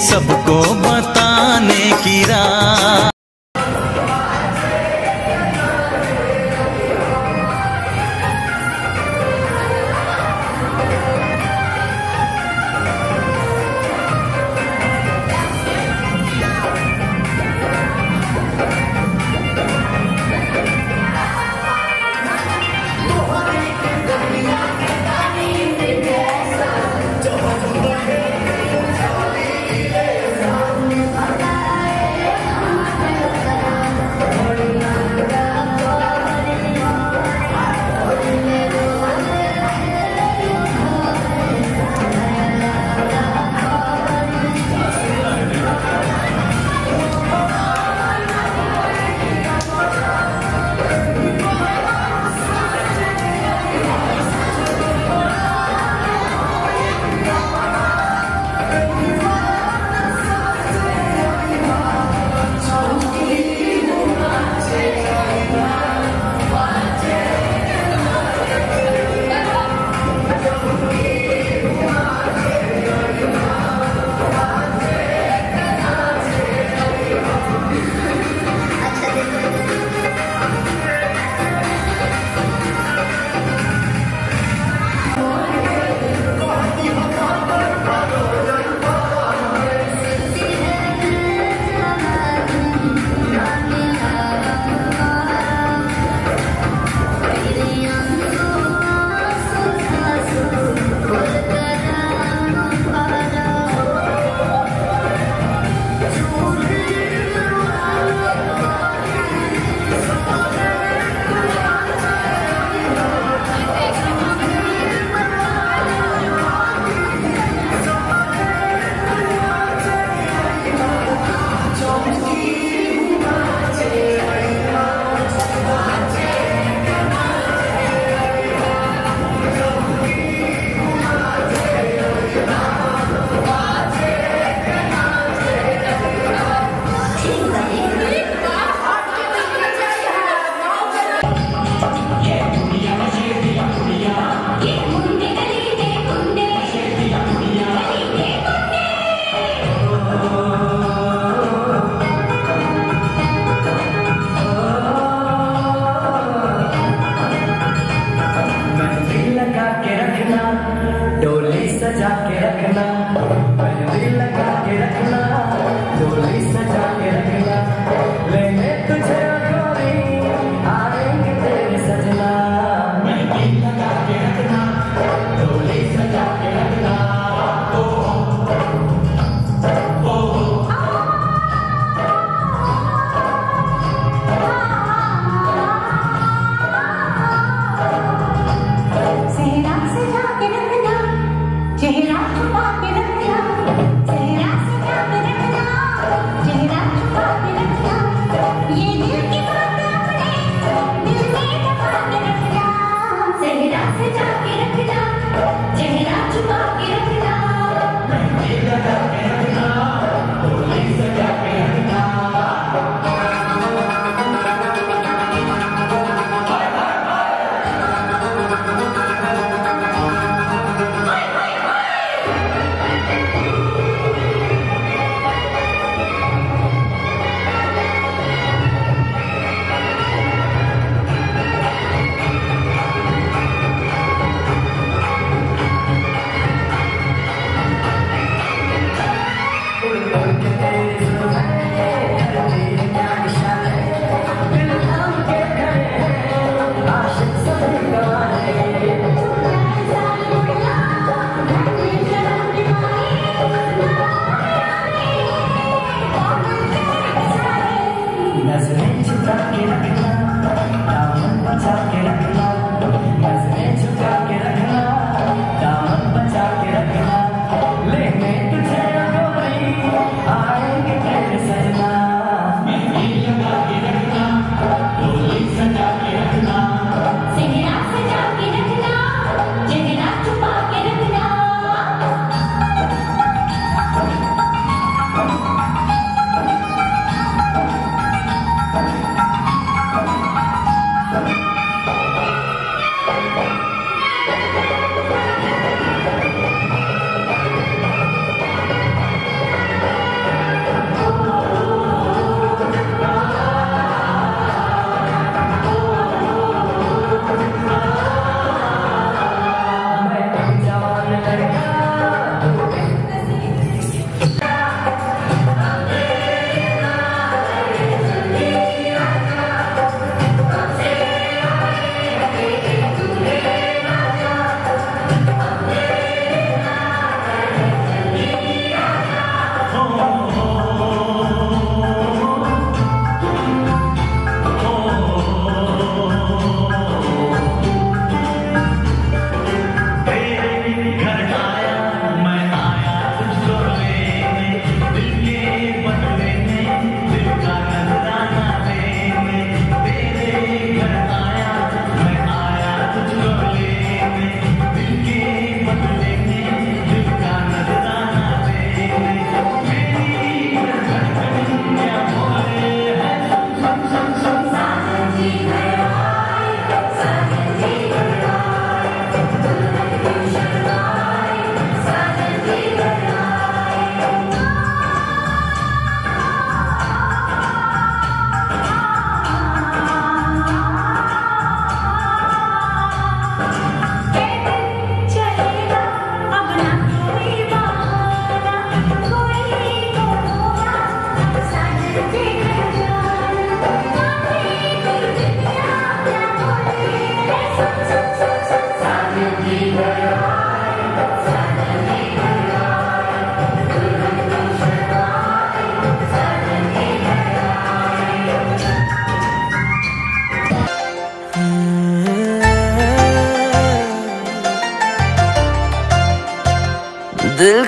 सबको बताने की राह।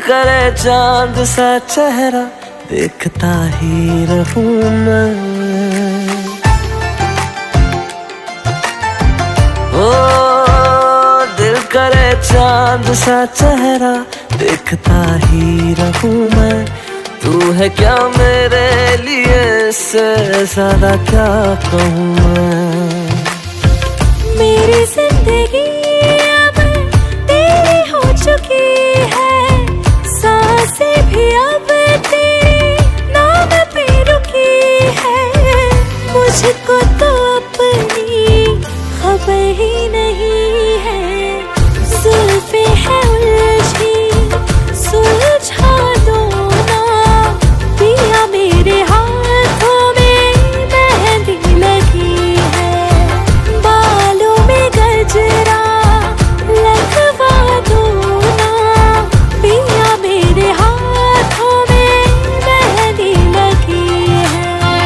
करे चांद सा चेहरा देखता ही रहूं मैं। ओ दिल करे चांद सा चेहरा देखता ही रहूं मैं। तू है क्या मेरे लिए, इससे ज्यादा क्या कहूँ मैं। मेरी जिंदगी अब तेरी हो चुकी है, सांसें भी अब तेरे नाम पे रुकी है। मुझको तो अपनी खबर ही नहीं है, जुल्फे है उलझी सुलझा दो ना पिया। मेरे हाथों में मेहंदी लगी है, बालों में गजरा लगवा दो ना पिया। मेरे हाथों में मेहंदी लगी है।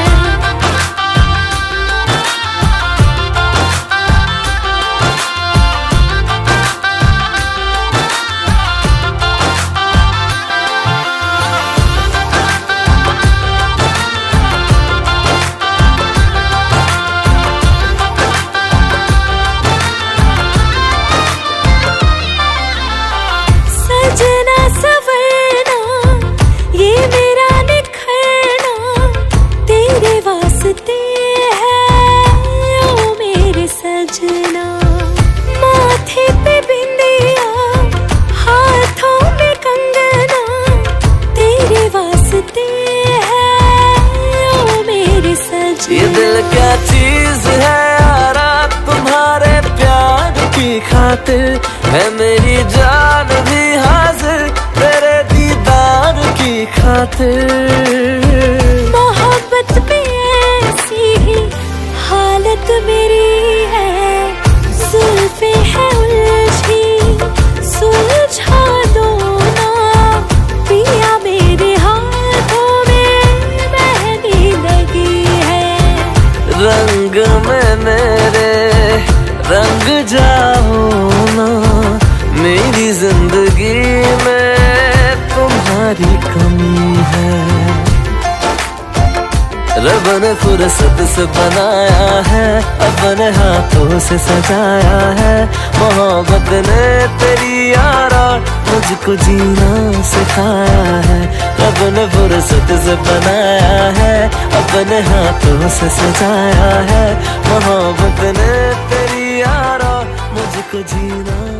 सजना सवरना ये मेरा निखरना तेरे वास्ते है ओ मेरे सजना। माथे पे बिंदिया हाथों में कंगना तेरे वास्ते है ओ मेरे सजना। ये दिल क्या चीज है यारा तुम्हारे प्यार की खातिर, है मेरी जान भी हाजिर तेरे दीदार की खातिर। मोहब्बत में ऐसी ही हालत मेरी है, जुल्फे है उलझी सुलझा दो ना पिया। मेरे हाथों में मेहंदी लगी है, रंग में मेरे रंग जाओ ना। मेरी जिंदगी में तुम्हारी कमी है, रब ने फुर्सत से बनाया है, अपने हाथों से सजाया है। मोहब्बत ने तेरी यारा मुझको जीना सिखाया है, रब ने फुर्सत से बनाया है, अपने हाथों से सजाया है। मोहब्बत ने तेरी यारा मुझको जीना